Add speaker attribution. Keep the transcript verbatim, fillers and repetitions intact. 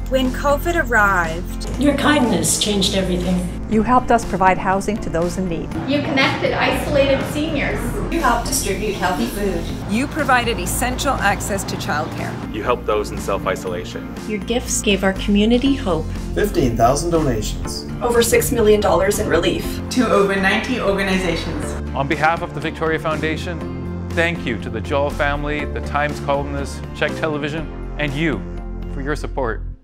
Speaker 1: When COVID arrived,
Speaker 2: your kindness changed everything.
Speaker 3: You helped us provide housing to those in need.
Speaker 4: You connected isolated seniors.
Speaker 5: You helped distribute healthy food.
Speaker 6: You provided essential access to childcare.
Speaker 7: You helped those in self-isolation.
Speaker 8: Your gifts gave our community hope.
Speaker 9: fifteen thousand donations.
Speaker 10: Over six million dollars in relief.
Speaker 11: To over ninety organizations.
Speaker 12: On behalf of the Victoria Foundation, thank you to the Joel family, the Times columnists, CHEK Television, and you for your support.